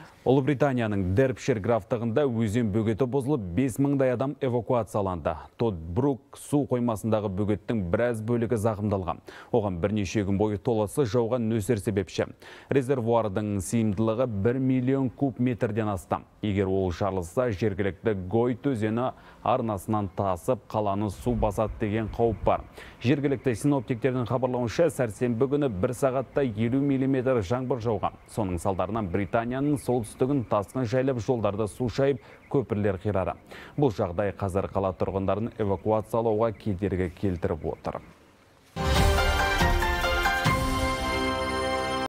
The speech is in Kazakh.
Ұлыбританияның Дербшир графтығында өзен бөгеті бұзылып 5000-дай адам эвакуацияланды. Тодбрук су қоймасындағы бөгеттің біраз бөлігі зақымдалған. Оған бірнеше күн бойы толасы жауған нөсер себепші. Резервуардың сыйымдылығы 1 миллион куб метрден астам. Егер ол жарылса, жергілікті Гойт өзені арнасынан тасып, қаланы су басады деген қауіп бар. Жергілікті синоптиктердің хабарлауынша, сәрсенбі күні 1 сағатта 50 мм жаңбыр жауған. Соның салдарынан Британияның солтүстігін тасқын жайлап, жолдарды су шайып, көпірлер қирады. Бұл жағдай қазір қала тұрғындарын эвакуациялауға кедергі келтіріп отыр.